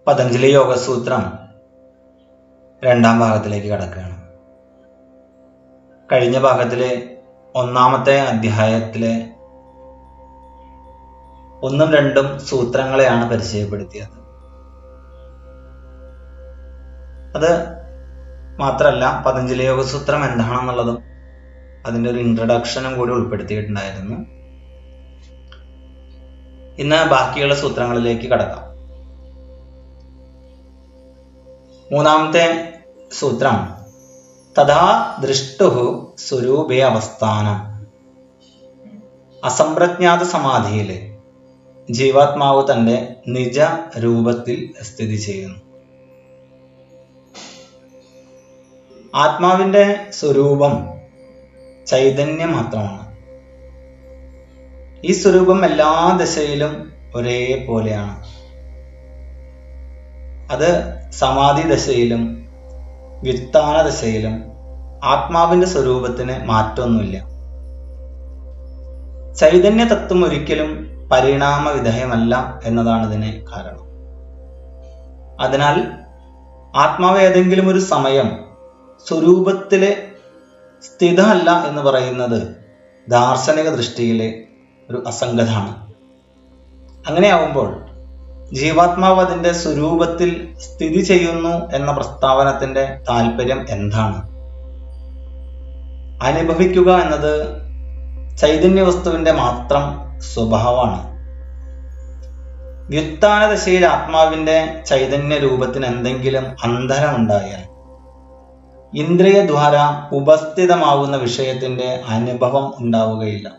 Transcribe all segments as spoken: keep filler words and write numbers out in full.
പതഞ്ജലി യോഗസൂത്രം രണ്ടാം ഭാഗത്തിലേക്ക് കടക്കുകയാണ്. കഴിഞ്ഞ ഭാഗത്തിലെ ഒന്നാമത്തെ അധ്യായത്തിലെ ഒന്നും രണ്ടും സൂത്രങ്ങളെയാണ് പരിചയപ്പെടുത്തിയത്. അത് മാത്രമല്ല, പതഞ്ജലി യോഗസൂത്രം എന്താണെന്നുള്ളതും അതിൻ്റെ ഒരു ഇൻട്രഡക്ഷനും കൂടി ഉൾപ്പെടുത്തിയിട്ടുണ്ടായിരുന്നു. ഇന്ന് ബാക്കിയുള്ള സൂത്രങ്ങളിലേക്ക് കടക്കാം. മൂന്നാമത്തെ സൂത്രം തഥാ ദൃഷ്ടുഹു സ്വരൂപേ അവസ്ഥാനം. അസംപ്രജ്ഞാത സമാധിയിൽ ജീവാത്മാവ് തന്റെ നിജ രൂപത്തിൽ സ്ഥിതി ചെയ്യുന്നു. ആത്മാവിന്റെ സ്വരൂപം ചൈതന്യം മാത്രമാണ്. ഈ സ്വരൂപം എല്ലാ ദശയിലും ഒരേപോലെയാണ്. അത് സമാധി ദശയിലും വ്യുത്ഥാന ദശയിലും ആത്മാവിന്റെ സ്വരൂപത്തിന് മാറ്റമൊന്നുമില്ല. ചൈതന്യ തത്വം ഒരിക്കലും പരിണാമ വിധേയമല്ല എന്നതാണ് ഇതിന് കാരണം. അതിനാൽ ആത്മാവ് ഏതെങ്കിലും ഒരു സമയം സ്വരൂപത്തിലെ സ്ഥിതമല്ല എന്ന് പറയുന്നത് ദാർശനിക ദൃഷ്ടിയിലെ ഒരു അസംഗതാണ്. അങ്ങനെയാവുമ്പോൾ ജീവാത്മാവ് അതിന്റെ സ്വരൂപത്തിൽ സ്ഥിതി ചെയ്യുന്നു എന്ന പ്രസ്താവനത്തിന്റെ താല്പര്യം എന്താണ്? അനുഭവിക്കുക എന്നത് ചൈതന്യ വസ്തുവിന്റെ മാത്രം സ്വഭാവമാണ്. വ്യുത്ഥാന ദശയിൽ ആത്മാവിന്റെ ചൈതന്യ രൂപത്തിന് എന്തെങ്കിലും അന്തരമുണ്ടായാൽ ഇന്ദ്രിയദ്വാര ഉപസ്ഥിതമാവുന്ന വിഷയത്തിന്റെ അനുഭവം ഉണ്ടാവുകയില്ല.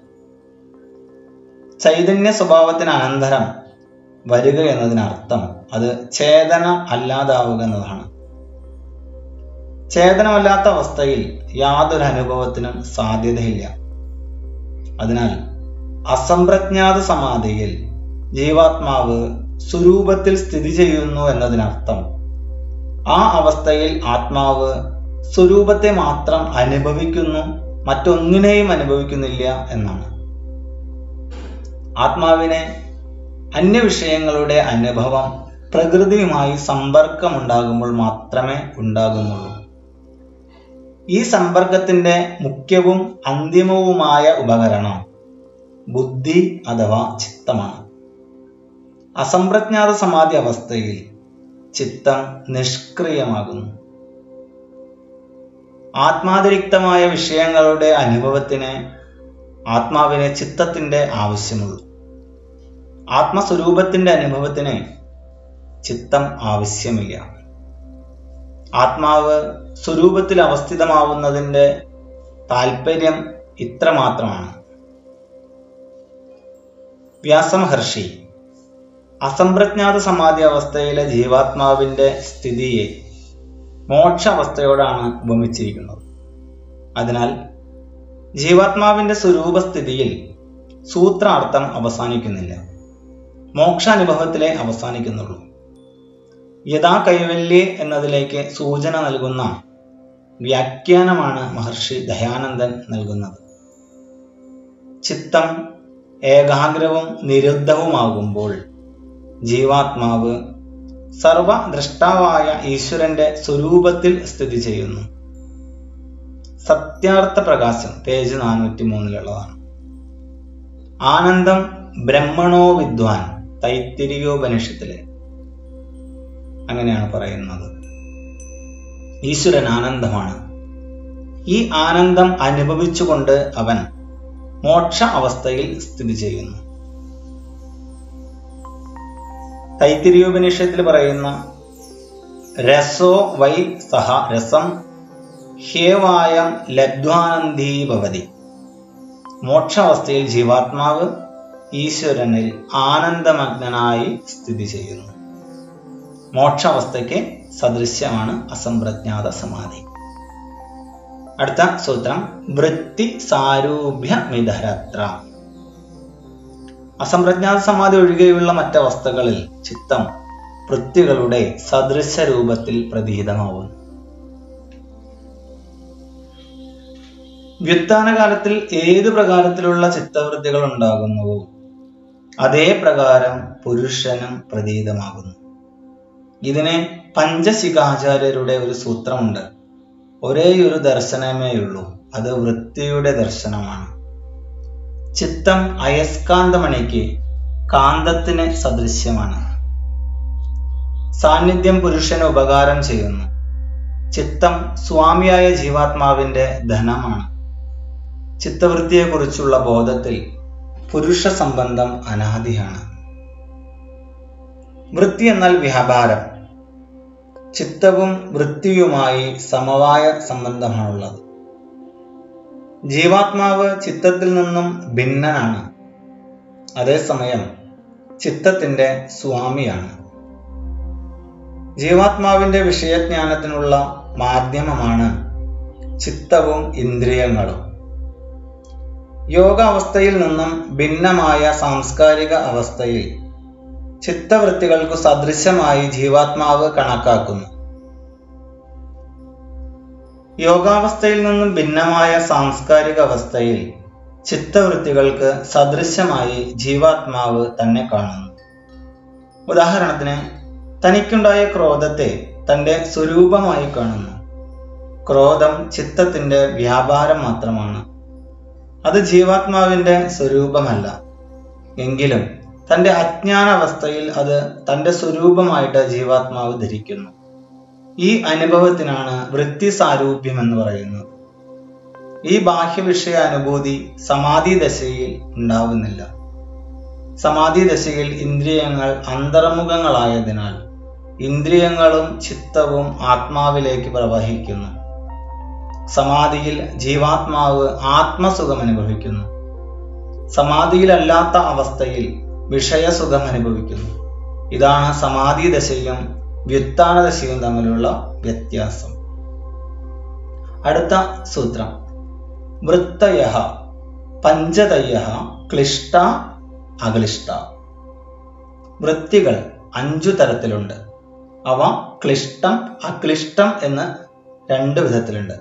ചൈതന്യ സ്വഭാവത്തിന് അനന്തരം വരിക എന്നതിനർത്ഥം അത് ചേതന അല്ലാതാവുക എന്നതാണ്. ചേതനമല്ലാത്ത അവസ്ഥയിൽ യാതൊരു അനുഭവത്തിനും സാധ്യതയില്ല. അതിനാൽ അസംപ്രജ്ഞാത സമാധിയിൽ ജീവാത്മാവ് സ്വരൂപത്തിൽ സ്ഥിതി ചെയ്യുന്നു എന്നതിനർത്ഥം ആ അവസ്ഥയിൽ ആത്മാവ് സ്വരൂപത്തെ മാത്രം അനുഭവിക്കുന്നു, മറ്റൊന്നിനെയും അനുഭവിക്കുന്നില്ല എന്നാണ്. ആത്മാവിനെ അന്യവിഷയങ്ങളുടെ അനുഭവം പ്രകൃതിയുമായി സമ്പർക്കമുണ്ടാകുമ്പോൾ മാത്രമേ ഉണ്ടാകുന്നുള്ളൂ. ഈ സമ്പർക്കത്തിന്റെ മുഖ്യവും അന്തിമവുമായ ഉപകരണം ബുദ്ധി അഥവാ ചിത്തമാണ്. അസംപ്രജ്ഞാത സമാധി അവസ്ഥയിൽ ചിത്തം നിഷ്ക്രിയമാകുന്നു. ആത്മാതിരിക്തമായ വിഷയങ്ങളുടെ അനുഭവത്തിന് ആത്മാവിന് ചിത്തത്തിന്റെ ആവശ്യമുള്ളൂ. ആത്മസ്വരൂപത്തിന്റെ അനുഭവത്തിന് ചിത്തം ആവശ്യമില്ല. ആത്മാവ് സ്വരൂപത്തിൽ അവസ്ഥിതമാവുന്നതിന്റെ താല്പര്യം ഇത്രമാത്രമാണ്. വ്യാസമഹർഷി അസംപ്രജ്ഞാത സമാധി അവസ്ഥയിലെ ജീവാത്മാവിന്റെ സ്ഥിതിയെ മോക്ഷ അവസ്ഥയോടാണ് ഉപമിച്ചിരിക്കുന്നത്. അതിനാൽ ജീവാത്മാവിന്റെ സ്വരൂപസ്ഥിതിയിൽ സൂത്രാർത്ഥം അവസാനിക്കുന്നില്ല, മോക്ഷാനുഭവത്തിലെ അവസാനിക്കുന്നുള്ളൂ. യഥാ കൈവല്യേ എന്നതിലേക്ക് സൂചന നൽകുന്ന വ്യാഖ്യാനമാണ് മഹർഷി ദയാനന്ദൻ നൽകുന്നത്. ചിത്തം ഏകാഗ്രവും നിരുദ്ധവുമാകുമ്പോൾ ജീവാത്മാവ് സർവദ്രഷ്ടാവായ ഈശ്വരന്റെ സ്വരൂപത്തിൽ സ്ഥിതി ചെയ്യുന്നു. സത്യാർത്ഥ പ്രകാശം പേജ് നാനൂറ്റി മൂന്നിലുള്ളതാണ്. ആനന്ദം ബ്രഹ്മണോ വിദ്വാൻ തൈത്തിരിയോപനിഷത്തിലെ അങ്ങനെയാണ് പറയുന്നത്. ഈശ്വരൻ ആനന്ദമാണ്. ഈ ആനന്ദം അനുഭവിച്ചുകൊണ്ട് അവൻ മോക്ഷ അവസ്ഥയിൽ സ്ഥിതി ചെയ്യുന്നു. തൈത്തിരിയോപനിഷത്തിൽ പറയുന്ന രസോ വൈ സഹ രസം ഹ്യേവായം ലബ്ധ്വാനന്ദീ ഭവതി. മോക്ഷാവസ്ഥയിൽ ജീവാത്മാവ് ഈശ്വരനിൽ ആനന്ദമഗ്നനായി സ്ഥിതി ചെയ്യുന്നു. മോക്ഷാവസ്ഥയ്ക്ക് സദൃശ്യമാണ് അസംപ്രജ്ഞാത സമാധി. അടുത്ത സൂത്രം വൃത്തി സാരൂപ്യ മിതരത്ര. അസംപ്രജ്ഞാത സമാധി ഒഴികെയുള്ള മറ്റവസ്ഥകളിൽ ചിത്തം വൃത്തികളുടെ സദൃശ രൂപത്തിൽ പ്രതീതമാവുന്നു. വ്യുത്ഥാനകാലത്തിൽ ഏതു പ്രകാരത്തിലുള്ള ചിത്തവൃത്തികൾ ഉണ്ടാകുന്നുവോ അതേ പ്രകാരം പുരുഷനും പ്രതീതമാകുന്നു. ഇതിന് പഞ്ചശിഖാചാര്യരുടെ ഒരു സൂത്രമുണ്ട്. ഒരേയൊരു ദർശനമേ ഉള്ളൂ, അത് വൃത്തിയുടെ ദർശനമാണ്. ചിത്തം അയസ്കാന്തമണിക്ക് കാന്തത്തിന് സദൃശ്യമാണ്. സാന്നിധ്യം പുരുഷന് ഉപകാരം ചെയ്യുന്നു. ചിത്തം സ്വാമിയായ ജീവാത്മാവിന്റെ ധനമാണ്. ചിത്തവൃത്തിയെക്കുറിച്ചുള്ള ബോധത്തിൽ പുരുഷ സംബന്ധം അനാദിയാണ്. വൃത്തി എന്നാൽ വ്യാപാരം. ചിത്തവും വൃത്തിയുമായി സമവായ സംബന്ധമാണുള്ളത്. ജീവാത്മാവ് ചിത്തത്തിൽ നിന്നും ഭിന്നനാണ്. അതേസമയം ചിത്തത്തിന്റെ സ്വാമിയാണ്. ജീവാത്മാവിന്റെ വിഷയജ്ഞാനത്തിനുള്ള മാധ്യമമാണ് ചിത്തവും ഇന്ദ്രിയങ്ങളും. യോഗാവസ്ഥയിൽ നിന്നും ഭിന്നമായ സാംസ്കാരിക അവസ്ഥയിൽ ചിത്തവൃത്തികൾക്കു സദൃശമായി ജീവാത്മാവ് കണക്കാക്കുന്നു. യോഗാവസ്ഥയിൽ നിന്നും ഭിന്നമായ സാംസ്കാരിക അവസ്ഥയിൽ ചിത്തവൃത്തികൾക്ക് സദൃശമായി ജീവാത്മാവ് തന്നെ കാണുന്നു. ഉദാഹരണത്തിന്, തനിക്കുണ്ടായ ക്രോധത്തെ തന്റെ സ്വരൂപമായി കാണുന്നു. ക്രോധം ചിത്തത്തിന്റെ വ്യാപാരം മാത്രമാണ്. അത് ജീവാത്മാവിന്റെ സ്വരൂപമല്ല. എങ്കിലും തന്റെ അജ്ഞാനാവസ്ഥയിൽ അത് തന്റെ സ്വരൂപമായിട്ട് ജീവാത്മാവ് ധരിക്കുന്നു. ഈ അനുഭവത്തിനാണ് വൃത്തി സാരൂപ്യം എന്ന് പറയുന്നത്. ഈ ബാഹ്യവിഷയ അനുഭൂതി സമാധി ദശയിൽ ഉണ്ടാവുന്നില്ല. സമാധി ദശയിൽ ഇന്ദ്രിയങ്ങൾ അന്തർമുഖങ്ങളായതിനാൽ ഇന്ദ്രിയങ്ങളും ചിത്തവും ആത്മാവിലേക്ക് പ്രവഹിക്കുന്നു. സമാധിയിൽ ജീവാത്മാവ് ആത്മസുഖം അനുഭവിക്കുന്നു. സമാധിയിലല്ലാത്ത അവസ്ഥയിൽ വിഷയസുഖം അനുഭവിക്കുന്നു. ഇതാണ് സമാധി ദശയും വ്യുത്ഥാന ദശയും തമ്മിലുള്ള വ്യത്യാസം. അടുത്ത സൂത്രം, വൃത്തയഃ പഞ്ചതയഃ ക്ലിഷ്ട അക്ലിഷ്ട. വൃത്തികൾ അഞ്ചു തരത്തിലുണ്ട്. അവ ക്ലിഷ്ടം അക്ലിഷ്ടം എന്ന് രണ്ട് വിധത്തിലുണ്ട്.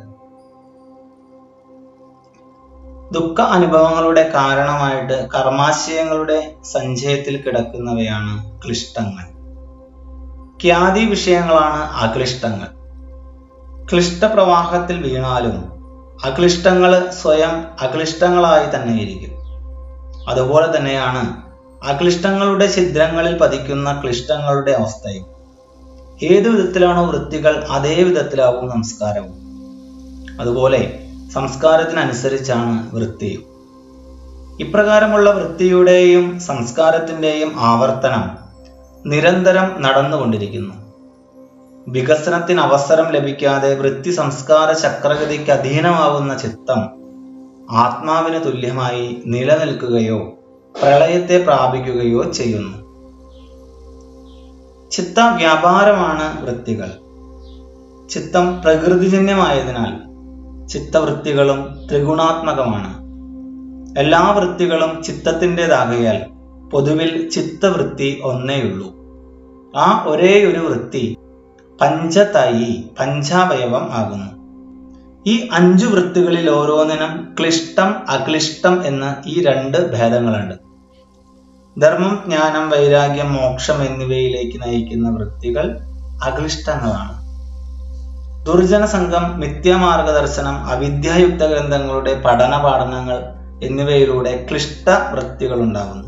ദുഃഖ അനുഭവങ്ങളുടെ കാരണമായിട്ട് കർമാശയങ്ങളുടെ സഞ്ചയത്തിൽ കിടക്കുന്നവയാണ് ക്ലിഷ്ടങ്ങൾ. ഖ്യാതി വിഷയങ്ങളാണ് അക്ലിഷ്ടങ്ങൾ. ക്ലിഷ്ടപ്രവാഹത്തിൽ വീണാലും അക്ലിഷ്ടങ്ങൾ സ്വയം അക്ലിഷ്ടങ്ങളായി തന്നെ ഇരിക്കും. അതുപോലെ തന്നെയാണ് അക്ലിഷ്ടങ്ങളുടെ ഛിദ്രങ്ങളിൽ പതിക്കുന്ന ക്ലിഷ്ടങ്ങളുടെ അവസ്ഥയും. ഏതു വിധത്തിലാണോ വൃത്തികൾ, അതേ വിധത്തിലാവും സംസ്കാരവും. അതുപോലെ സംസ്കാരത്തിനനുസരിച്ചാണ് വൃത്തിയും. ഇപ്രകാരമുള്ള വൃത്തിയുടെയും സംസ്കാരത്തിന്റെയും ആവർത്തനം നിരന്തരം നടന്നുകൊണ്ടിരിക്കുന്നു. വികസനത്തിന് അവസരം ലഭിക്കാതെ വൃത്തി സംസ്കാര ചക്രഗതിക്ക് അധീനമാവുന്ന ചിത്തം ആത്മാവിന് തുല്യമായി നിലനിൽക്കുകയോ പ്രളയത്തെ പ്രാപിക്കുകയോ ചെയ്യുന്നു. ചിത്ത വ്യാപാരമാണ് വൃത്തികൾ. ചിത്തം പ്രകൃതിജന്യമായതിനാൽ ചിത്തവൃത്തികളും ത്രിഗുണാത്മകമാണ്. എല്ലാ വൃത്തികളും ചിത്തത്തിൻ്റെതാകയാൽ പൊതുവിൽ ചിത്തവൃത്തി ഒന്നേയുള്ളൂ. ആ ഒരേ ഒരു വൃത്തി പഞ്ചതയി പഞ്ചാവയവം ആകുന്നു. ഈ അഞ്ചു വൃത്തികളിൽ ഓരോന്നിനും ക്ലിഷ്ടം അക്ലിഷ്ടം എന്ന് ഈ രണ്ട് ഭേദങ്ങളുണ്ട്. ധർമ്മം, ജ്ഞാനം, വൈരാഗ്യം, മോക്ഷം എന്നിവയിലേക്ക് നയിക്കുന്ന വൃത്തികൾ അക്ലിഷ്ടങ്ങളാണ്. ദുർജന സംഘം, മിഥ്യാമാർഗദർശനം, അവിദ്യായുക്ത ഗ്രന്ഥങ്ങളുടെ പഠന പാഠനങ്ങൾ എന്നിവയിലൂടെ ക്ലിഷ്ട വൃത്തികൾ ഉണ്ടാകുന്നു.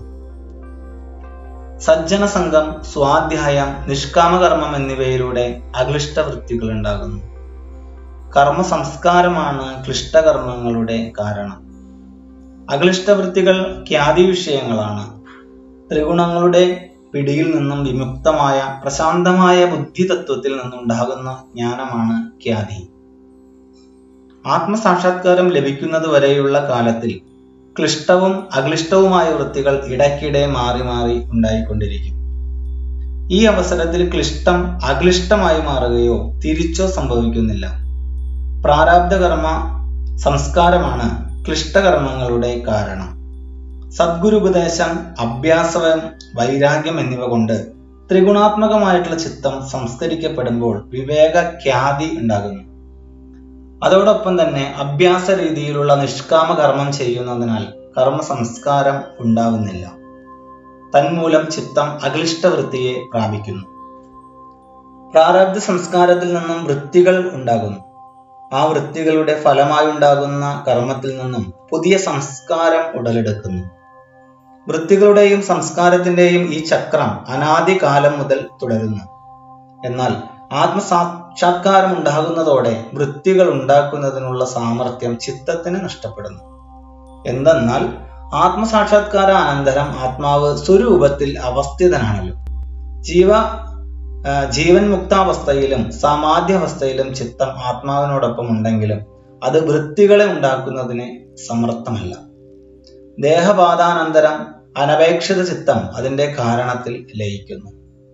സജ്ജന സംഘം, സ്വാധ്യായം, നിഷ്കാമകർമ്മം എന്നിവയിലൂടെ അക്ലിഷ്ട വൃത്തികൾ ഉണ്ടാകുന്നു. കർമ്മ സംസ്കാരമാണ് ക്ലിഷ്ടകർമ്മങ്ങളുടെ കാരണം. അക്ലിഷ്ടവൃത്തികൾ ഖ്യാതി വിഷയങ്ങളാണ്. ത്രിഗുണങ്ങളുടെ പിടിയിൽ നിന്നും വിമുക്തമായ പ്രശാന്തമായ ബുദ്ധിതത്വത്തിൽ നിന്നുണ്ടാകുന്ന ജ്ഞാനമാണ് ഖ്യാതി. ആത്മസാക്ഷാത്കാരം ലഭിക്കുന്നത് വരെയുള്ള കാലത്തിൽ ക്ലിഷ്ടവും അക്ലിഷ്ടവുമായ വൃത്തികൾ ഇടയ്ക്കിടെ മാറി മാറി ഉണ്ടായിക്കൊണ്ടിരിക്കും. ഈ അവസരത്തിൽ ക്ലിഷ്ടം അക്ലിഷ്ടമായി മാറുകയോ തിരിച്ചോ സംഭവിക്കുന്നില്ല. പ്രാരാബ്ധകർമ്മ സംസ്കാരമാണ് ക്ലിഷ്ടകർമ്മങ്ങളുടെ കാരണം. സദ്ഗുരുപദേശം, അഭ്യാസം, വൈരാഗ്യം എന്നിവ കൊണ്ട് ത്രിഗുണാത്മകമായിട്ടുള്ള ചിത്തം സംസ്കരിക്കപ്പെടുമ്പോൾ വിവേക ഖ്യാതി ഉണ്ടാകുന്നു. അതോടൊപ്പം തന്നെ അഭ്യാസ രീതിയിലുള്ള നിഷ്കാമ കർമ്മം ചെയ്യുന്നതിനാൽ കർമ്മ സംസ്കാരം ഉണ്ടാവുന്നില്ല. തന്മൂലം ചിത്തം അക്ലിഷ്ടവൃത്തിയെ പ്രാപിക്കുന്നു. പ്രാരബ്ധ സംസ്കാരത്തിൽ നിന്നും വൃത്തികൾ ഉണ്ടാകുന്നു. ആ വൃത്തികളുടെ ഫലമായുണ്ടാകുന്ന കർമ്മത്തിൽ നിന്നും പുതിയ സംസ്കാരം ഉടലെടുക്കുന്നു. വൃത്തികളുടെയും സംസ്കാരത്തിന്റെയും ഈ ചക്രം അനാദികാലം മുതൽ തുടരുന്നു. എന്നാൽ ആത്മസാക്ഷാത്കാരം ഉണ്ടാകുന്നതോടെ വൃത്തികൾ ഉണ്ടാക്കുന്നതിനുള്ള സാമർഥ്യം ചിത്തത്തിന് നഷ്ടപ്പെടുന്നു. എന്തെന്നാൽ ആത്മസാക്ഷാത്കാര അനന്തരം ആത്മാവ് സ്വരൂപത്തിൽ അവസ്ഥിതനാണല്ലോ. ജീവ ജീവൻ മുക്താവസ്ഥയിലും സമാധ്യാവസ്ഥയിലും ചിത്തം ആത്മാവിനോടൊപ്പം ഉണ്ടെങ്കിലും അത് വൃത്തികളെ ഉണ്ടാക്കുന്നതിന് സമർത്ഥമല്ല. ദേഹബാധാനന്തരം അനപേക്ഷിത ചിത്തം അതിന്റെ കാരണത്തിൽ ലയിക്കുന്നു.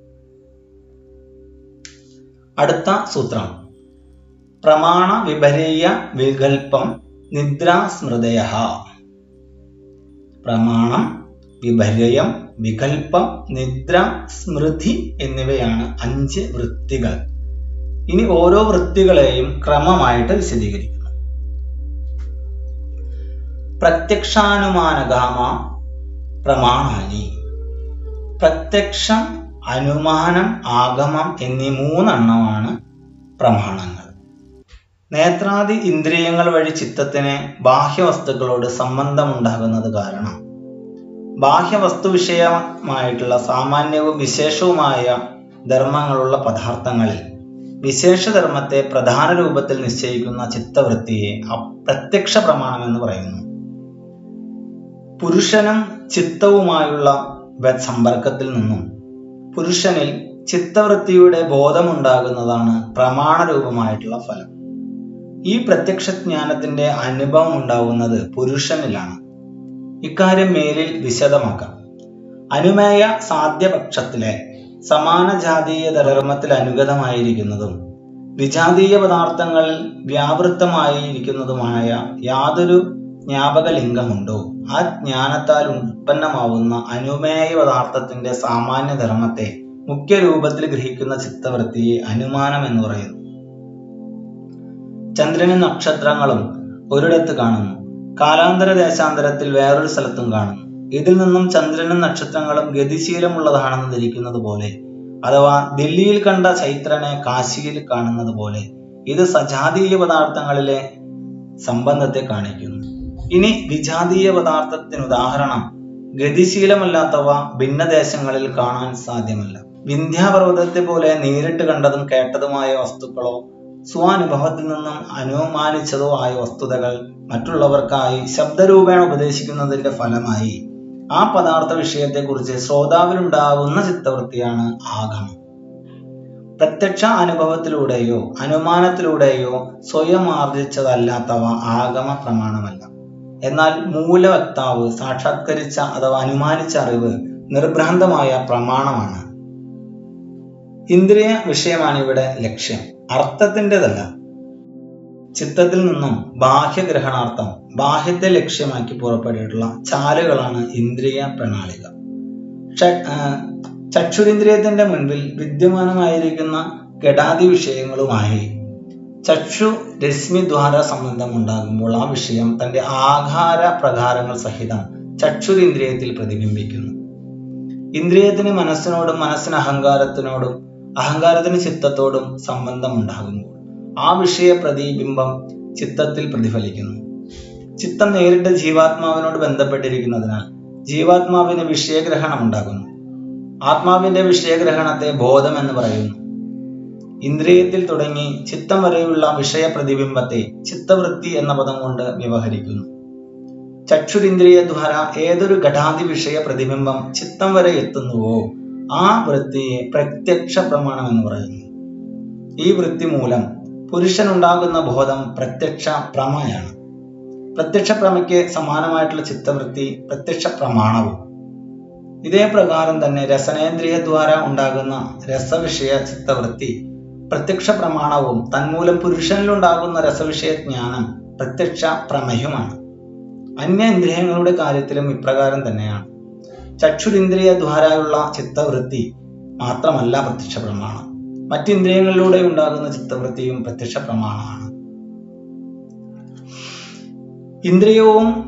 അടുത്ത സൂത്രം പ്രമാണ വിപരീയ വികൽപ്പം നിദ്രാസ്മൃതയ. പ്രമാണം, വിപര്യം, വികൽപ്പം, നിദ്ര, സ്മൃതി എന്നിവയാണ് അഞ്ച് വൃത്തികൾ. ഇനി ഓരോ വൃത്തികളെയും ക്രമമായിട്ട് വിശദീകരിക്കുന്നു. പ്രത്യക്ഷാനുമാനഗാമ പ്രമാണാനി. പ്രത്യക്ഷം, അനുമാനം, ആഗമം എന്നീ മൂന്നെണ്ണമാണ് പ്രമാണങ്ങൾ. നേത്രാദി ഇന്ദ്രിയങ്ങൾ വഴി ചിത്തത്തിന് ബാഹ്യവസ്തുക്കളോട് സംബന്ധമുണ്ടാകുന്നത് കാരണം ബാഹ്യവസ്തു വിഷയമായിട്ടുള്ള സാമാന്യവും വിശേഷവുമായ ധർമ്മങ്ങളുള്ള പദാർത്ഥങ്ങളിൽ വിശേഷധർമ്മത്തെ പ്രധാന രൂപത്തിൽ നിശ്ചയിക്കുന്ന ചിത്തവൃത്തിയെ അപ്രത്യക്ഷ പ്രമാണം എന്ന് പറയുന്നു. പുരുഷനും ചിത്തവുമായുള്ള സമ്പർക്കത്തിൽ നിന്നും പുരുഷനിൽ ചിത്തവൃത്തിയുടെ ബോധമുണ്ടാകുന്നതാണ് പ്രമാണരൂപമായിട്ടുള്ള ഫലം. ഈ പ്രത്യക്ഷ ജ്ഞാനത്തിന്റെ അനുഭവം ഉണ്ടാവുന്നത് പുരുഷനിലാണ്. ഇക്കാര്യം മേലിൽ വിശദമാക്കാം. അനുമേയ സാധ്യപക്ഷത്തിലെ സമാന ജാതീയ ധർമ്മത്തിൽ അനുഗതമായിരിക്കുന്നതും വിജാതീയ പദാർത്ഥങ്ങളിൽ വ്യാവൃത്തമായിരിക്കുന്നതുമായ യാതൊരു ജ്ഞാപക ലിംഗമുണ്ടോ ആ ജ്ഞാനത്താൽ ഉത്പന്നമാവുന്ന അനുമേയ പദാർത്ഥത്തിന്റെ സാമാന്യ ധർമ്മത്തെ മുഖ്യ രൂപത്തിൽ ഗ്രഹിക്കുന്ന ചിത്തവൃത്തിയെ അനുമാനം എന്ന് പറയുന്നു. ചന്ദ്രനും നക്ഷത്രങ്ങളും ഒരിടത്ത് കാണുന്നു, കാലാന്തര ദേശാന്തരത്തിൽ വേറൊരു സ്ഥലത്തും കാണുന്നു. ഇതിൽ നിന്നും ചന്ദ്രനും നക്ഷത്രങ്ങളും ഗതിശീലമുള്ളതാണെന്ന് ധരിക്കുന്നത് പോലെ, അഥവാ ദില്ലിയിൽ കണ്ട ചൈത്രനെ കാശിയിൽ കാണുന്നത് പോലെ ഇത് സജാതീയ പദാർത്ഥങ്ങളിലെ സംബന്ധത്തെ കാണിക്കുന്നു. ഇനി വിജാതീയ പദാർത്ഥത്തിന് ഉദാഹരണം ഗതിശീലമല്ലാത്തവ ഭിന്നദേശങ്ങളിൽ കാണാൻ സാധ്യമല്ല. വിന്ധ്യാപർവ്വതത്തെ പോലെ നേരിട്ട് കണ്ടതും കേട്ടതുമായ വസ്തുക്കളോ സ്വാനുഭവത്തിൽ നിന്നും അനുമാനിച്ചതോ ആയ വസ്തുതകൾ മറ്റുള്ളവർക്കായി ശബ്ദരൂപേണ ഉപദേശിക്കുന്നതിന്റെ ഫലമായി ആ പദാർത്ഥ വിഷയത്തെക്കുറിച്ച് ശ്രോതാവിനുണ്ടാവുന്ന ചിത്തവൃത്തിയാണ് ആഗമം. പ്രത്യക്ഷ അനുഭവത്തിലൂടെയോ അനുമാനത്തിലൂടെയോ സ്വയം ആർജിച്ചതല്ലാത്തവ ആഗമ പ്രമാണമല്ല. എന്നാൽ മൂലവക്താവ് സാക്ഷാത്കരിച്ച അഥവാ അനുമാനിച്ച അറിവ് നിർഭ്രാന്തമായ പ്രമാണമാണ്. ഇന്ദ്രിയ വിഷയമാണ് ഇവിടെ ലക്ഷ്യം, അർത്ഥത്തിൻ്റെതല്ല. ചിത്തത്തിൽ നിന്നും ബാഹ്യഗ്രഹണാർത്ഥം, ബാഹ്യത്തെ ലക്ഷ്യമാക്കി പുറപ്പെട്ടിട്ടുള്ള ചാലുകളാണ് ഇന്ദ്രിയ പ്രണാളിക. ചക്ഷുരിന്ദ്രിയത്തിന്റെ മുൻപിൽ വിദ്യമാനമായിരിക്കുന്ന ഘടാദി വിഷയങ്ങളുമായി ചക്ഷു രശ്മിദ്വാര സംബന്ധം ഉണ്ടാകുമ്പോൾ ആ വിഷയം തന്റെ ആകാര പ്രകാരങ്ങൾ സഹിതം ചക്ഷുരിന്ദ്രിയത്തിൽ പ്രതിബിംബിക്കുന്നു. ഇന്ദ്രിയത്തിന് മനസ്സിനോടും മനസ്സിന് അഹങ്കാരത്തിനോടും അഹങ്കാരത്തിന് ചിത്തത്തോടും സംബന്ധം ഉണ്ടാകുമ്പോൾ ആ വിഷയ പ്രതിബിംബം ചിത്തത്തിൽ പ്രതിഫലിക്കുന്നു. ചിത്തം നേരിട്ട് ജീവാത്മാവിനോട് ബന്ധപ്പെട്ടിരിക്കുന്നതിനാൽ ജീവാത്മാവിന് വിഷയഗ്രഹണം ഉണ്ടാകുന്നു. ആത്മാവിന്റെ വിഷയഗ്രഹണത്തെ ബോധം എന്ന് പറയുന്നു. ഇന്ദ്രിയത്തിൽ തുടങ്ങി ചിത്തം വരെയുള്ള വിഷയ പ്രതിബിംബത്തെ ചിത്തവൃത്തി എന്ന പദം കൊണ്ട് വ്യവഹരിക്കുന്നു. ചക്ഷുരിന്ദ്രിയ ദ്വാര ഏതൊരു ഘടാതി വിഷയ പ്രതിബിംബം ചിത്തം വരെ എത്തുന്നുവോ ആ വൃത്തിയെ പ്രത്യക്ഷ പ്രമാണം എന്ന് പറയുന്നു. ഈ വൃത്തി മൂലം പുരുഷനുണ്ടാകുന്ന ബോധം പ്രത്യക്ഷ പ്രമയാണ്. പ്രത്യക്ഷ പ്രമയ്ക്ക് സമാനമായിട്ടുള്ള ചിത്തവൃത്തി പ്രത്യക്ഷ പ്രമാണവും. ഇതേ പ്രകാരം തന്നെ രസനേന്ദ്രിയ ദ്വാര ഉണ്ടാകുന്ന രസവിഷയ ചിത്തവൃത്തി പ്രത്യക്ഷ പ്രമാണവും തന്മൂലം പുരുഷനിലുണ്ടാകുന്ന രസവിഷയ ജ്ഞാനം പ്രത്യക്ഷ പ്രമയുമാണ്. അന്യ ഇന്ദ്രിയങ്ങളുടെ കാര്യത്തിലും ഇപ്രകാരം തന്നെയാണ്. ചക്ഷുരിന്ദ്രിയ ദ്വാരയുള്ള ചിത്തവൃത്തി മാത്രമല്ല പ്രത്യക്ഷ പ്രമാണം, മറ്റിന്ദ്രിയങ്ങളിലൂടെ ഉണ്ടാകുന്ന ചിത്തവൃത്തിയും പ്രത്യക്ഷ പ്രമാണമാണ്. ഇന്ദ്രിയവും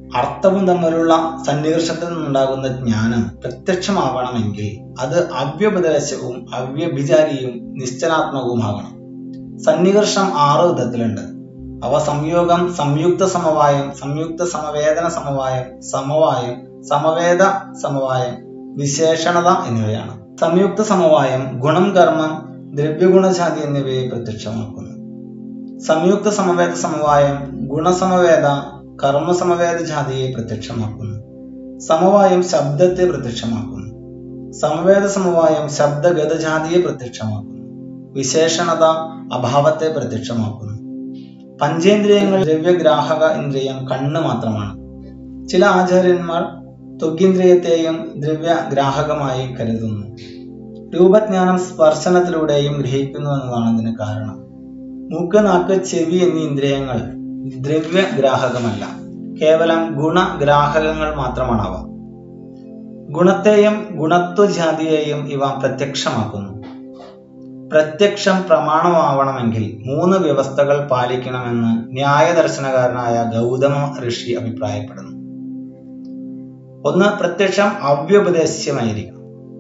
അർത്ഥവും തമ്മിലുള്ള സന്നികർഷത്തിൽ നിന്നുണ്ടാകുന്ന ജ്ഞാനം പ്രത്യക്ഷമാവണമെങ്കിൽ അത് അവ്യപദേശവും അവ്യഭിചാരിയും നിശ്ചലാത്മകവുമാകണം. സന്നികർഷം ആറ് വിധത്തിലുണ്ട്. അവ സംയോഗം, സംയുക്ത സമവായം, സംയുക്ത സമവേദന സമവായം, സമവായം, സമവേദ സമവായം, വിശേഷണത എന്നിവയാണ്. സംയുക്ത സമവായം ഗുണം, കർമ്മം, ദ്രവ്യഗുണജാതി എന്നിവയെ പ്രത്യക്ഷമാക്കുന്നു. സംയുക്ത സമവേദ സമവായം ഗുണസമവേദ കർമ്മസമവേദ ജാതിയെ പ്രത്യക്ഷമാക്കുന്നു. സമവായം ശബ്ദത്തെ പ്രത്യക്ഷമാക്കുന്നു. സമവേദ സമവായം ശബ്ദഗതജാതിയെ പ്രത്യക്ഷമാക്കുന്നു. വിശേഷണത അഭാവത്തെ പ്രത്യക്ഷമാക്കുന്നു. പഞ്ചേന്ദ്രിയങ്ങൾ ദ്രവ്യഗ്രാഹക ഇന്ദ്രിയം കണ്ണ് മാത്രമാണ്. ചില ആചാര്യന്മാർ ത്വഗീന്ദ്രിയത്തെയും ദ്രവ്യഗ്രാഹകമായി കരുതുന്നു. രൂപജ്ഞാനം സ്പർശനത്തിലൂടെയും ഗ്രഹിക്കുന്നു എന്നതാണ് ഇതിന് കാരണം. മൂക്ക്, നാക്ക്, ചെവി എന്നീ ഇന്ദ്രിയങ്ങൾ ദ്രവ്യഗ്രാഹകമല്ല, കേവലം ഗുണഗ്രാഹകങ്ങൾ മാത്രമാണവ. ഗുണത്തെയും ഗുണത്വജാതിയെയും ഇവ പ്രത്യക്ഷമാക്കുന്നു. പ്രത്യക്ഷം പ്രമാണമാവണമെങ്കിൽ മൂന്ന് വ്യവസ്ഥകൾ പാലിക്കണമെന്ന് ന്യായദർശനകാരനായ ഗൗതമ ഋഷി അഭിപ്രായപ്പെടുന്നു. ഒന്ന്, പ്രത്യക്ഷം അവ്യപദേശമായിരിക്കണം.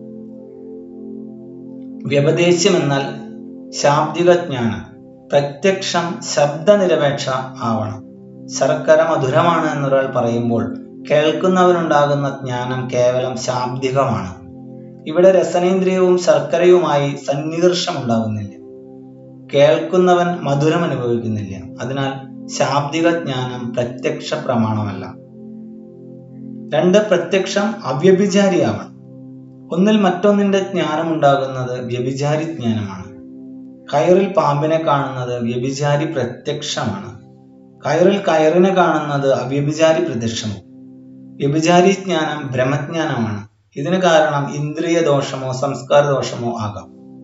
വ്യപദേശം എന്നാൽ ശാബ്ദിക ജ്ഞാനം. പ്രത്യക്ഷം ശബ്ദനിരപേക്ഷ ആവണം. ശർക്കര മധുരമാണ് എന്നൊരാൾ പറയുമ്പോൾ കേൾക്കുന്നവനുണ്ടാകുന്ന ജ്ഞാനം കേവലം ശാബ്ദികമാണ്. ഇവിടെ രസനേന്ദ്രിയവും ശർക്കരയുമായി സന്നികർഷം ഉണ്ടാകുന്നില്ല. കേൾക്കുന്നവൻ മധുരം അനുഭവിക്കുന്നില്ല. അതിനാൽ ശാബ്ദിക ജ്ഞാനം പ്രത്യക്ഷ പ്രമാണമല്ല. രണ്ട്, പ്രത്യക്ഷം അവ്യഭിചാരിയാവണം. ഒന്നിൽ മറ്റൊന്നിന്റെ ജ്ഞാനം ഉണ്ടാകുന്നത് വ്യഭിചാരി ജ്ഞാനമാണ്. കയറിൽ പാമ്പിനെ കാണുന്നത് വ്യഭിചാരി പ്രത്യക്ഷമാണ്. കയറിൽ കയറിനെ കാണുന്നത് അവ്യഭിചാരി പ്രത്യക്ഷവും. വ്യഭിചാരി ജ്ഞാനം ബ്രഹ്മജ്ഞാനമാണ്. ഇതിന് കാരണം ഇന്ദ്രിയ ദോഷമോ സംസ്കാര ദോഷമോ ആകാം.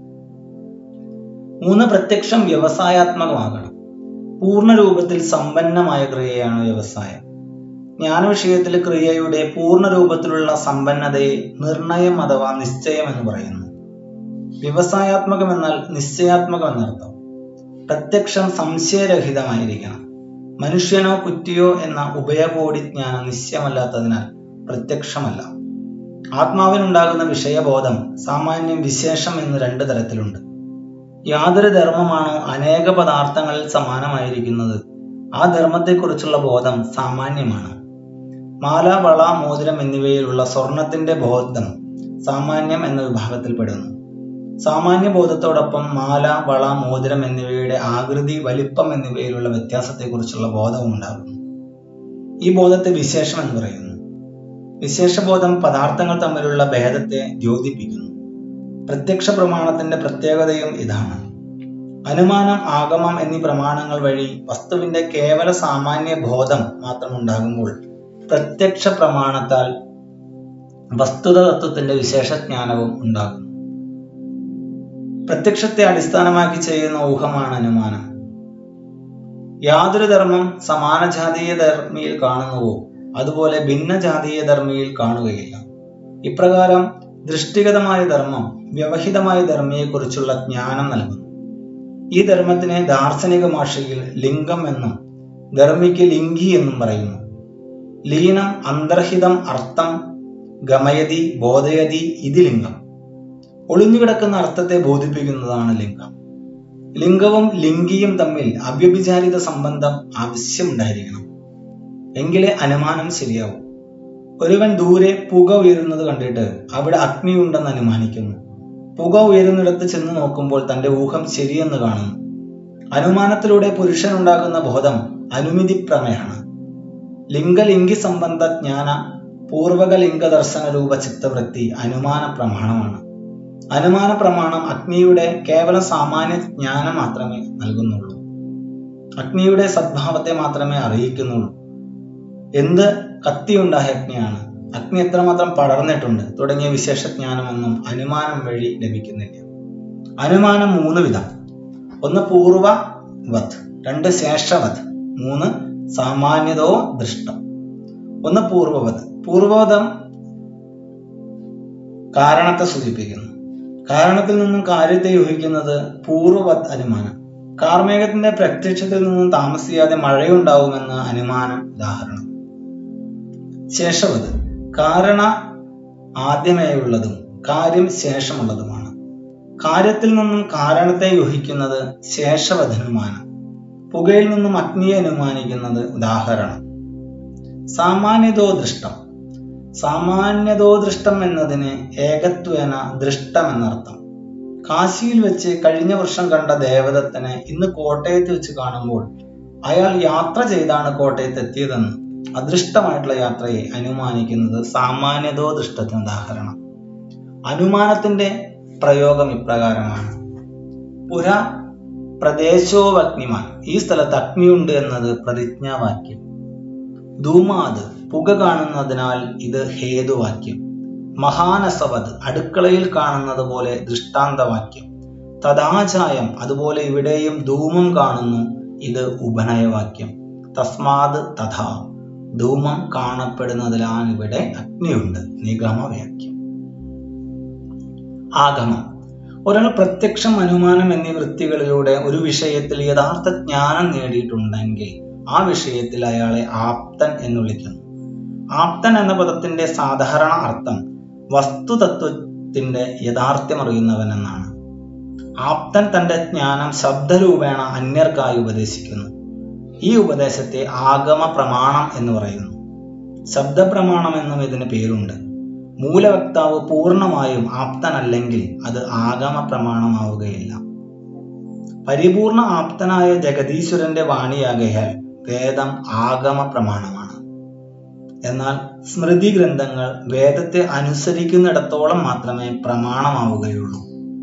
മൂന്ന്, പ്രത്യക്ഷം വ്യവസായാത്മകമാകണം. പൂർണ്ണ രൂപത്തിൽ സമ്പന്നമായ ക്രിയയാണ് വ്യവസായം. ജ്ഞാനവിഷയത്തിൽ ക്രിയയുടെ പൂർണ്ണ രൂപത്തിലുള്ള സമ്പന്നതയെ നിർണയം അഥവാ നിശ്ചയം എന്ന് പറയുന്നു. വ്യവസായാത്മകം എന്നാൽ നിശ്ചയാത്മകം എന്നർത്ഥം. പ്രത്യക്ഷം സംശയരഹിതമായിരിക്കണം. മനുഷ്യനോ കുറ്റിയോ എന്ന ഉഭയകോടി ജ്ഞാനം നിശ്ചയമല്ലാത്തതിനാൽ പ്രത്യക്ഷമല്ല. ആത്മാവിനുണ്ടാകുന്ന വിഷയബോധം സാമാന്യം വിശേഷം എന്ന് രണ്ട് തരത്തിലുണ്ട്. യാതൊരു ധർമ്മമാണോ അനേക പദാർത്ഥങ്ങളിൽ സമാനമായിരിക്കുന്നത് ആ ധർമ്മത്തെക്കുറിച്ചുള്ള ബോധം സാമാന്യമാണ്. മാല, വള, മോതിരം എന്നിവയിലുള്ള സ്വർണത്തിന്റെ ബോധം സാമാന്യം എന്ന വിഭാഗത്തിൽപ്പെടുന്നു. സാമാന്യ ബോധത്തോടൊപ്പം മാല, വള, മോതിരം എന്നിവയുടെ ആകൃതി, വലിപ്പം എന്നിവയിലുള്ള വ്യത്യാസത്തെക്കുറിച്ചുള്ള ബോധവും ഉണ്ടാകുന്നു. ഈ ബോധത്തെ വിശേഷം എന്ന് പറയുന്നു. വിശേഷബോധം പദാർത്ഥങ്ങൾ തമ്മിലുള്ള ഭേദത്തെ ദ്യോതിപ്പിക്കുന്നു. പ്രത്യക്ഷ പ്രമാണത്തിന്റെ പ്രത്യേകതയും ഇതാണ്. അനുമാനം, ആഗമം എന്നീ പ്രമാണങ്ങൾ വഴി വസ്തുവിന്റെ കേവല സാമാന്യ ബോധം മാത്രം ഉണ്ടാകുമ്പോൾ പ്രത്യക്ഷ പ്രമാണത്താൽ വസ്തുത തത്വത്തിന്റെ വിശേഷജ്ഞാനവും ഉണ്ടാകുന്നു. പ്രത്യക്ഷത്തെ അടിസ്ഥാനമാക്കി ചെയ്യുന്ന ഊഹമാണ് അനുമാനം. യാതൊരു ധർമ്മം സമാനജാതീയ ധർമ്മിയിൽ കാണുന്നുവോ അതുപോലെ ഭിന്നജാതീയ ധർമ്മിയിൽ കാണുകയില്ല. ഇപ്രകാരം ദൃഷ്ടിഗതമായ ധർമ്മം വ്യവഹിതമായ ധർമ്മിയെക്കുറിച്ചുള്ള ജ്ഞാനം നൽകുന്നു. ഈ ധർമ്മത്തിനെ ദാർശനിക ഭാഷയിൽ ലിംഗം എന്നും ധർമ്മിക്ക് ലിംഗി എന്നും പറയുന്നു. ലീനം, അന്തർഹിതം, അർത്ഥം, ഗമയതി, ബോധയതി ഇതി ലിംഗം. ഒളിഞ്ഞുകിടക്കുന്ന അർത്ഥത്തെ ബോധിപ്പിക്കുന്നതാണ് ലിംഗം. ലിംഗവും ലിംഗിയും തമ്മിൽ അവ്യഭിചാരിത സംബന്ധം ആവശ്യമുണ്ടായിരിക്കണം. എങ്കിലേ അനുമാനം ശരിയാവും. ഒരുവൻ ദൂരെ പുക ഉയരുന്നത് കണ്ടിട്ട് അവിടെ അഗ്നിയുണ്ടെന്ന് അനുമാനിക്കുന്നു. പുക ഉയരുന്നിടത്ത് ചെന്ന് നോക്കുമ്പോൾ തന്റെ ഊഹം ശരിയെന്ന് കാണുന്നു. അനുമാനത്തിലൂടെ പുരുഷനുണ്ടാകുന്ന ബോധം അനുമിതി പ്രമേയാണ്. ലിംഗലിംഗി സംബന്ധ ജ്ഞാന പൂർവക ലിംഗ ദർശന രൂപ ചിത്തവൃത്തി അനുമാന പ്രമാണമാണ്. അനുമാന പ്രമാണം അഗ്നിയുടെ കേവലം സാമാന്യ ജ്ഞാനം മാത്രമേ നൽകുന്നുള്ളൂ. അഗ്നിയുടെ സദ്ഭാവത്തെ മാത്രമേ അറിയിക്കുന്നുള്ളൂ. എന്ത് കത്തിയുണ്ടായ അഗ്നിയാണ്, അഗ്നി എത്രമാത്രം പടർന്നിട്ടുണ്ട് തുടങ്ങിയ വിശേഷജ്ഞാനമൊന്നും അനുമാനം വഴി ലഭിക്കുന്നില്ല. അനുമാനം മൂന്ന് വിധം. ഒന്ന് പൂർവവത്, രണ്ട് ശേഷവത്, മൂന്ന് സാമാന്യതോ ദൃഷ്ടം. ഒന്ന് പൂർവവത്. പൂർവവതം കാരണത്തെ സൂചിപ്പിക്കുന്നു. കാരണത്തിൽ നിന്നും കാര്യത്തെ യൂഹിക്കുന്നത് പൂർവവത് അനുമാനം. കാർമേഘത്തിന്റെ പ്രത്യക്ഷത്തിൽ നിന്നും താമസിയാതെ മഴയുണ്ടാവുമെന്ന് അനുമാനം ഉദാഹരണം. ശേഷവത് കാരണ ആദ്യമേയുള്ളതും കാര്യം ശേഷമുള്ളതുമാണ്. കാര്യത്തിൽ നിന്നും കാരണത്തെ യൂഹിക്കുന്നത് ശേഷവധനുമാനം. പുകയിൽ നിന്നും അഗ്നിയെ അനുമാനിക്കുന്നത് ഉദാഹരണം. സാമാന്യതോ ദൃഷ്ടം. സാമാന്യതോ ദൃഷ്ടം എന്നതിന് ഏകത്വേന ദൃഷ്ടം എന്നർത്ഥം. കാശിയിൽ വെച്ച് കഴിഞ്ഞ വർഷം കണ്ട ദേവദത്തനെ ഇന്ന് കോട്ടയത്ത് വെച്ച് കാണുമ്പോൾ അയാൾ യാത്ര ചെയ്താണ് കോട്ടയത്ത് എത്തിയതെന്ന് അദൃഷ്ടമായിട്ടുള്ള യാത്രയെ അനുമാനിക്കുന്നത് സാമാന്യതോ ദൃഷ്ടത്തിന് ഉദാഹരണം. അനുമാനത്തിന്റെ പ്രയോഗം ഇപ്രകാരമാണ്. പുര പ്രദേശോവഗ്നിമാൻ. ഈ സ്ഥലത്ത് അഗ്നിയുണ്ട് എന്നത് പ്രതിജ്ഞാവാക്യം. ധൂമാത് പുക കാണുന്നതിനാൽ ഇത് ഹേതുവാക്യം. മഹാനസവത് അടുക്കളയിൽ കാണുന്നത് പോലെ ദൃഷ്ടാന്തവാക്യം. തഥാചായം അതുപോലെ ഇവിടെയും ധൂമം കാണുന്നു, ഇത് ഉപനയവാക്യം. തസ്മാത് തഥാ ധൂമം കാണപ്പെടുന്നതിലാണ് ഇവിടെ അഗ്നിയുണ്ട്, നിഗമവാക്യം. ആഗമം. ഒരാൾ പ്രത്യക്ഷം, അനുമാനം എന്നീ വൃത്തികളിലൂടെ ഒരു വിഷയത്തിൽ യഥാർത്ഥ ജ്ഞാനം നേടിയിട്ടുണ്ടെങ്കിൽ ആ വിഷയത്തിൽ അയാളെ ആപ്തൻ എന്ന് വിളിക്കുന്നു. ആപ്തൻ എന്ന പദത്തിന്റെ സാധാരണ അർത്ഥം വസ്തുതത്വത്തിന്റെ യാഥാർത്ഥ്യം അറിയുന്നവൻ എന്നാണ്. ആപ്തൻ തന്റെ ജ്ഞാനം ശബ്ദരൂപേണ അന്യർക്കായി ഉപദേശിക്കുന്നു. ഈ ഉപദേശത്തെ ആഗമ പ്രമാണം എന്ന് പറയുന്നു. ശബ്ദപ്രമാണം എന്നും ഇതിന് പേരുണ്ട്. മൂലവക്താവ് പൂർണ്ണമായും ആപ്തനല്ലെങ്കിൽ അത് ആഗമ പ്രമാണമാവുകയില്ല. പരിപൂർണ ആപ്തനായ ജഗദീശ്വരന്റെ വാണിയാകയാൽ വേദം ആഗമ പ്രമാണമാണ്. എന്നാൽ സ്മൃതി ഗ്രന്ഥങ്ങൾ വേദത്തെ അനുസരിക്കുന്നിടത്തോളം മാത്രമേ പ്രമാണമാവുകയുള്ളൂ.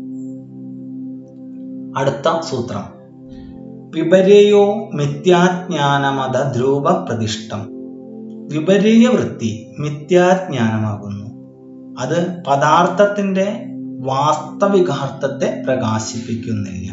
അടുത്ത സൂത്രം. വിപര്യോ മിഥ്യാജ്ഞാനമത ധ്രുവ പ്രതിഷ്ഠം. വിപരീയ വൃത്തി മിഥ്യാജ്ഞാനമാകുന്നു. അത് പദാർത്ഥത്തിന്റെ വാസ്തവികാർത്ഥത്തെ പ്രകാശിപ്പിക്കുന്നില്ല.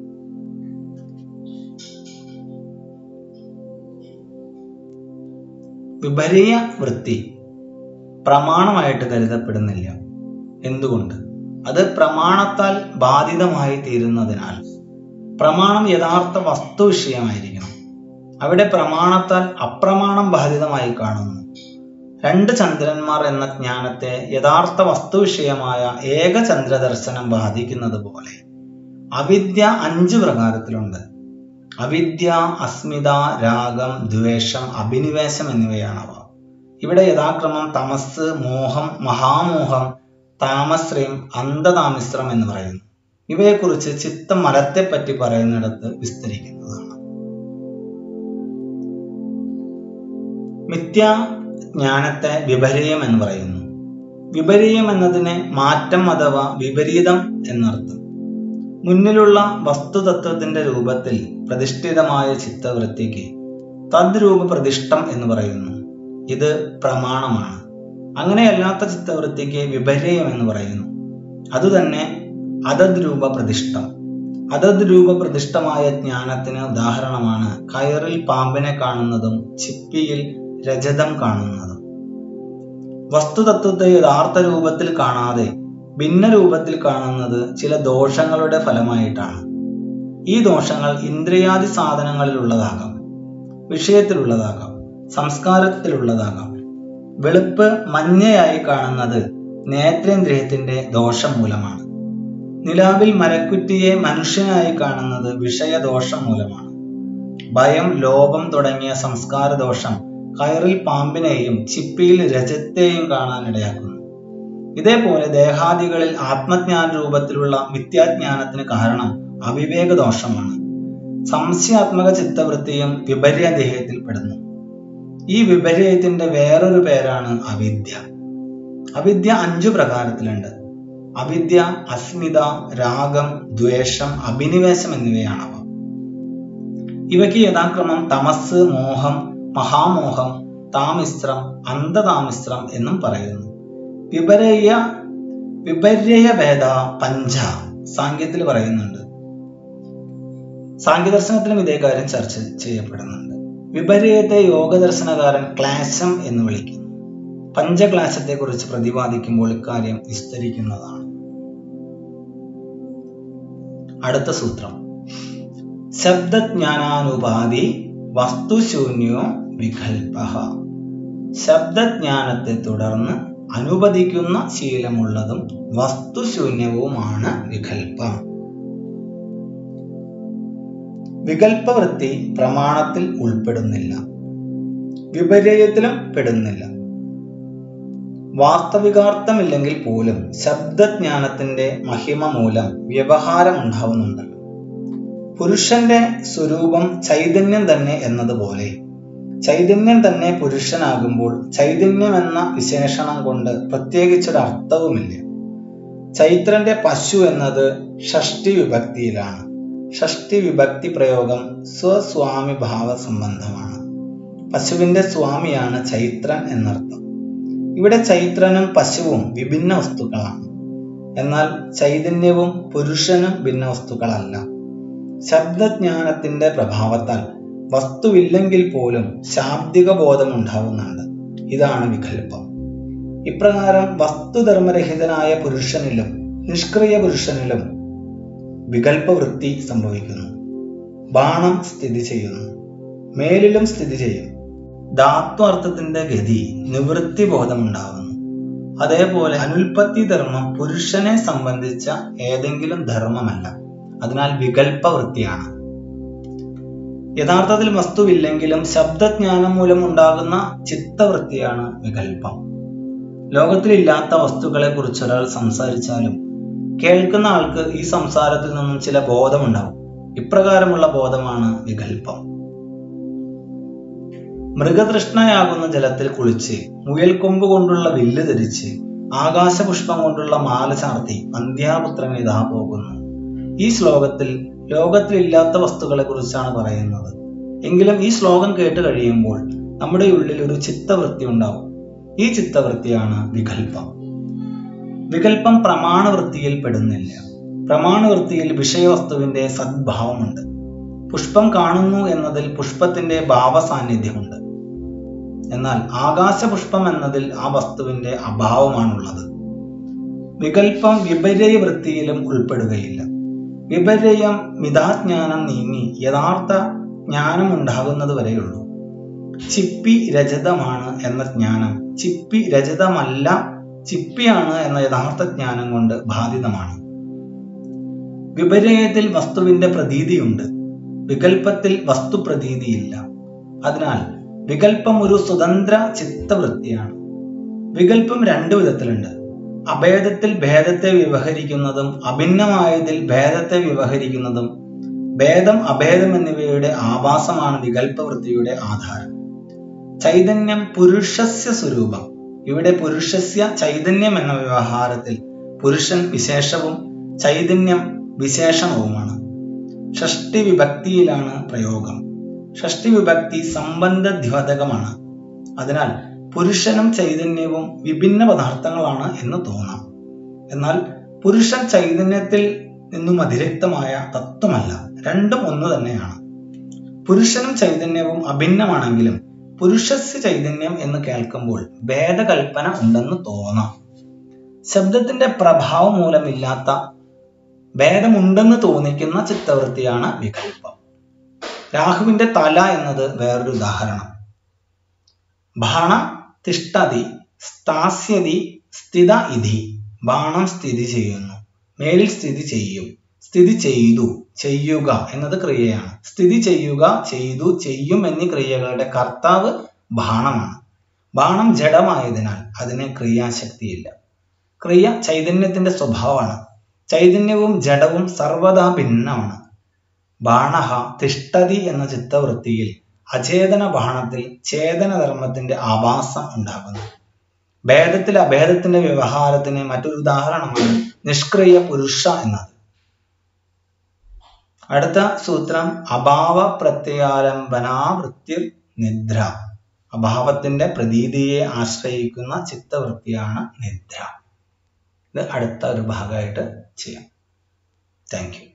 വിപരീയ വൃത്തി പ്രമാണമായിട്ട് കരുതപ്പെടുന്നില്ല. എന്തുകൊണ്ട്? അത് പ്രമാണത്താൽ ബാധിതമായി തീരുന്നതിനാൽ. പ്രമാണം യഥാർത്ഥ വസ്തു വിഷയമായിരിക്കണം. അവിടെ പ്രമാണത്താൽ അപ്രമാണം ബാധിതമായി കാണുന്നു. രണ്ട് ചന്ദ്രന്മാർ എന്ന ജ്ഞാനത്തെ യഥാർത്ഥ വസ്തു വിഷയമായ ഏക ചന്ദ്രദർശനം ബാധിക്കുന്നത് പോലെ അവിദ്യ അഞ്ച് പ്രകാരത്തിലുണ്ട്. അവിദ്യ, അസ്മിത, രാഗം, ദ്വേഷം, അഭിനിവേശം എന്നിവയാണവ. ഇവിടെ യഥാക്രമം തമസ്, മോഹം, മഹാമോഹം, താമശ്രയം, അന്ധതാമിശ്രം എന്ന് പറയുന്നു. ഇവയെക്കുറിച്ച് ചിത്തം മലത്തെപ്പറ്റി പറയുന്നിടത്ത് വിസ്തരിക്കുന്നതാണ്. മിഥ്യാ ജ്ഞാനത്തെ വിപരീയം എന്ന് പറയുന്നു. വിപരീയം എന്നതിന് മാറ്റം അഥവാ വിപരീതം എന്നർത്ഥം. മുന്നിലുള്ള വസ്തുതത്വത്തിന്റെ രൂപത്തിൽ പ്രതിഷ്ഠിതമായ ചിത്തവൃത്തിക്ക് തദ്രൂപ പ്രതിഷ്ഠം എന്ന് പറയുന്നു. ഇത് പ്രമാണമാണ്. അങ്ങനെയല്ലാത്ത ചിത്തവൃത്തിക്ക് വിപരീയം എന്ന് പറയുന്നു. അതുതന്നെ അതദ്രൂപ പ്രതിഷ്ഠം. അതദ്രൂപ പ്രതിഷ്ഠമായ ജ്ഞാനത്തിന് ഉദാഹരണമാണ് കയറിൽ പാമ്പിനെ കാണുന്നതും ചിപ്പിയിൽ രജതം കാണുന്നതും. വസ്തുതത്വത്തെ യഥാർത്ഥ രൂപത്തിൽ കാണാതെ ഭിന്ന രൂപത്തിൽ കാണുന്നത് ചില ദോഷങ്ങളുടെ ഫലമായിട്ടാണ്. ഈ ദോഷങ്ങൾ ഇന്ദ്രിയാദി സാധനങ്ങളിലുള്ളതാകാം, വിഷയത്തിലുള്ളതാകാം, സംസ്കാരത്തിലുള്ളതാകാം. വെളുപ്പ് മഞ്ഞയായി കാണുന്നത് നേത്രേന്ദ്രിയത്തിന്റെ ദോഷം മൂലമാണ്. നിലാവിൽ മരക്കുറ്റിയെ മനുഷ്യനായി കാണുന്നത് വിഷയദോഷം മൂലമാണ്. ഭയം, ലോഭം തുടങ്ങിയ സംസ്കാര ദോഷം കയറിൽ പാമ്പിനെയും ചിപ്പിയിൽ രജത്തെയും കാണാനിടയാക്കുന്നു. ഇതേപോലെ ദേഹാദികളിൽ ആത്മജ്ഞാന രൂപത്തിലുള്ള മിഥ്യാജ്ഞാനത്തിന് കാരണം അവിവേക ദോഷമാണ്. സംശയാത്മക ചിത്തവൃത്തിയും വിപര്യ ദേഹത്തിൽ പെടുന്നു. ഈ വിപര്യത്തിന്റെ വേറൊരു പേരാണ് അവിദ്യ. അവിദ്യ അഞ്ചു പ്രകാരത്തിലുണ്ട്. അവിദ്യ, അസ്മിത, രാഗം, ദ്വേഷം, അഭിനിവേശം എന്നിവയാണവ. ഇവയ്ക്ക് യഥാക്രമം തമസ്, മോഹം, മഹാമോഹം, താമിശ്രം, അന്ധതാമിശ്രം എന്നും പറയുന്നു. വിപര്യ വിപര്യ ഭേദ പഞ്ച സാങ്കേത്തിൽ പറയുന്നുണ്ട്. സാങ്കേദർശനത്തിലും ഇതേ കാര്യം ചർച്ച ചെയ്യപ്പെടുന്നുണ്ട്. വിപര്യത്തെ യോഗദർശനകാരൻ ക്ലേശം എന്ന് വിളിക്കുന്നു. പഞ്ചക്ലേശത്തെ കുറിച്ച് പ്രതിപാദിക്കുമ്പോൾ ഇക്കാര്യം വിസ്തരിക്കുന്നതാണ്. അടുത്ത സൂത്രം. ശബ്ദജ്ഞാനാനുപാധി വസ്തുശൂന്യോ വികൽപഃ. ശബ്ദജ്ഞാനത്തെ തുടർന്ന് അനുപദിക്കുന്ന ശീലമുള്ളതും വസ്തുശൂന്യവുമാണ് വികല്പം. വികല്പവൃത്തി പ്രമാണത്തിൽ ഉൾപ്പെടുന്നില്ല, വിപര്യത്തിലും പെടുന്നില്ല. വാസ്തവികാർത്ഥമില്ലെങ്കിൽ പോലും ശബ്ദജ്ഞാനത്തിന്റെ മഹിമ മൂലം വ്യവഹാരം ഉണ്ടാവുന്നുണ്ടല്ലോ. പുരുഷന്റെ സ്വരൂപം ചൈതന്യം തന്നെ എന്നതുപോലെ ചൈതന്യം തന്നെ പുരുഷനാകുമ്പോൾ ചൈതന്യം എന്ന വിശേഷണം കൊണ്ട് പ്രത്യേകിച്ചൊരർത്ഥവുമില്ല. ചൈത്രന്റെ പശു എന്നത് ഷഷ്ടി വിഭക്തിയിലാണ്. ഷഷ്ടി വിഭക്തി പ്രയോഗം സ്വസ്വാമി ഭാവ സംബന്ധമാണ്. പശുവിന്റെ സ്വാമിയാണ് ചൈത്രൻ എന്നർത്ഥം. ഇവിടെ ചൈത്രനും പശുവും വിഭിന്ന വസ്തുക്കളാണ്. എന്നാൽ ചൈതന്യവും പുരുഷനും ഭിന്ന വസ്തുക്കളല്ല. ശബ്ദജ്ഞാനത്തിന്റെ പ്രഭാവത്താൽ വസ്തുവില്ലെങ്കിൽ പോലും ശാബ്ദിക ബോധം ഉണ്ടാവുന്നുണ്ട്. ഇതാണ് വികല്പം. ഇപ്രകാരം വസ്തുധർമ്മരഹിതനായ പുരുഷനിലും നിഷ്ക്രിയ പുരുഷനിലും വികല്പവൃത്തി സംഭവിക്കുന്നു. ബാണം സ്ഥിതി ചെയ്യുന്നു, മേലിലും സ്ഥിതി ചെയ്യും. ധാത്വ അർത്ഥത്തിന്റെ ഗതി നിവൃത്തി ബോധമുണ്ടാവുന്നു. അതേപോലെ അനുൽപത്തി ധർമ്മം പുരുഷനെ സംബന്ധിച്ച ഏതെങ്കിലും ധർമ്മമല്ല. അതിനാൽ വികല്പവൃത്തിയാണ്. യഥാർത്ഥത്തിൽ വസ്തുവില്ലെങ്കിലും ശബ്ദജ്ഞാനം മൂലം ഉണ്ടാകുന്ന ചിത്തവൃത്തിയാണ് വികല്പം. ലോകത്തിലില്ലാത്ത വസ്തുക്കളെ കുറിച്ച് ഒരാൾ സംസാരിച്ചാലും കേൾക്കുന്ന ആൾക്ക് ഈ സംസാരത്തിൽ നിന്നും ചില ബോധമുണ്ടാവും. ഇപ്രകാരമുള്ള ബോധമാണ് വികല്പം. മൃഗതൃഷ്ണയാകുന്ന ജലത്തിൽ കുളിച്ച് മുയൽക്കൊമ്പ് കൊണ്ടുള്ള വില്ല് ധരിച്ച് ആകാശപുഷ്പം കൊണ്ടുള്ള മാല ചാർത്തി അന്ത്യാപുത്രൻ ഇതാ പോകുന്നു. ഈ ശ്ലോകത്തിൽ ലോകത്തിലില്ലാത്ത വസ്തുക്കളെ കുറിച്ചാണ് പറയുന്നത്. എങ്കിലും ഈ ശ്ലോകം കേട്ട് കഴിയുമ്പോൾ നമ്മുടെ ഉള്ളിൽ ഒരു ചിത്തവൃത്തി ഉണ്ടാവും. ഈ ചിത്തവൃത്തിയാണ് വികല്പം. വികല്പം പ്രമാണവൃത്തിയിൽ പെടുന്നില്ല. പ്രമാണവൃത്തിയിൽ വിഷയവസ്തുവിന്റെ സദ്ഭാവമുണ്ട്. പുഷ്പം കാണുന്നു എന്നതിൽ പുഷ്പത്തിന്റെ ഭാവസാന്നിധ്യമുണ്ട്. എന്നാൽ ആകാശപുഷ്പം എന്നതിൽ ആ വസ്തുവിന്റെ അഭാവമാണുള്ളത്. വികല്പം വിപര്യ വൃത്തിയിലും ഉൾപ്പെടുകയില്ല. വിപര്യം മിഥാജ്ഞാനം നീങ്ങി യഥാർത്ഥ ജ്ഞാനം ഉണ്ടാകുന്നത് വരെയുള്ളൂ. ചിപ്പി രജതമാണ് എന്ന ജ്ഞാനം ചിപ്പി രജതമല്ല, ചിപ്പിയാണ് എന്ന യഥാർത്ഥ ജ്ഞാനം കൊണ്ട് ബാധിതമാണ്. വിപര്യത്തിൽ വസ്തുവിന്റെ പ്രതീതിയുണ്ട്, വികല്പത്തിൽ വസ്തുപ്രതീതിയില്ല. അതിനാൽ വികല്പം ഒരു സ്വതന്ത്ര ചിത്തവൃത്തിയാണ്. വികല്പം രണ്ടു വിധത്തിലുണ്ട്. അഭേദത്തിൽ ഭേദത്തെ വ്യവഹരിക്കുന്നതും അഭിന്നമായതിൽ ഭേദത്തെ വ്യവഹരിക്കുന്നതും. ഭേദം അഭേദം എന്നിവയുടെ ആഭാസമാണ് വികല്പവൃത്തിയുടെ ആധാരം. ചൈതന്യം പുരുഷസ്യ സ്വരൂപം. ഇവിടെ പുരുഷസ്യ ചൈതന്യം എന്ന വ്യവഹാരത്തിൽ പുരുഷൻ വിശേഷവും ചൈതന്യം വിശേഷണവുമാണ്. ഷഷ്ടി വിഭക്തിയിലാണ് പ്രയോഗം. ഷഷ്ടി വിഭക്തി സംബന്ധദ്യോതകമാണ്. അതിനാൽ പുരുഷനും ചൈതന്യവും വിഭിന്ന പദാർത്ഥങ്ങളാണ് എന്ന് തോന്നാം. എന്നാൽ പുരുഷൻ ചൈതന്യത്തിൽ നിന്നും അതിരിക്തമായ തത്വമല്ല, രണ്ടും ഒന്ന് തന്നെയാണ്. പുരുഷനും ചൈതന്യവും അഭിന്നമാണെങ്കിലും പുരുഷസ്യ ചൈതന്യം എന്ന് കേൾക്കുമ്പോൾ ഭേദകൽപ്പന ഉണ്ടെന്ന് തോന്നാം. ശബ്ദത്തിന്റെ പ്രഭാവം മൂലമില്ലാത്ത ഭേദമുണ്ടെന്ന് തോന്നിക്കുന്ന ചിത്തവൃത്തിയാണ് വികല്പം. രാഹുവിന്റെ തല എന്നത് വേറൊരു ഉദാഹരണം. ബാണം തിഷ്ഠതി സ്ഥാസ്യതി സ്ഥിത ഇതി. ബാണം സ്ഥിതി ചെയ്യുന്നു, മേലിൽ സ്ഥിതി ചെയ്യും. സ്ഥിതി ചെയ്തു, ചെയ്യുക എന്നത് ക്രിയയാണ്. സ്ഥിതി ചെയ്യുക, ചെയ്തു, ചെയ്യും എന്നീ ക്രിയകളുടെ കർത്താവ് ബാണമാണ്. ബാണം ജഡമായതിനാൽ അതിന് ക്രിയാശക്തിയില്ല. ക്രിയ ചൈതന്യത്തിന്റെ സ്വഭാവമാണ്. ചൈതന്യവും ജഡവും സർവദാ ഭിന്നമാണ്. ബാണഹ തിഷ്ഠതി എന്ന ചിത്തവൃത്തിയിൽ അചേതന ബാണത്തിൽ ചേതനധർമ്മത്തിന്റെ ആഭാസം ഉണ്ടാകുന്നു. ഭേദത്തിൽ അഭേദത്തിന്റെ വ്യവഹാരത്തിന് മറ്റൊരു ഉദാഹരണമാണ് നിഷ്ക്രിയ പുരുഷ എന്നത്. അടുത്ത സൂത്രം അഭാവ പ്രത്യാലംബനാവൃത്തിർ നിദ്ര. അഭാവത്തിന്റെ പ്രതീതിയെ ആശ്രയിക്കുന്ന ചിത്തവൃത്തിയാണ് നിദ്ര. ഇത് അടുത്ത ഒരു ഭാഗമായിട്ട് ചെയ്യാം. Thank U.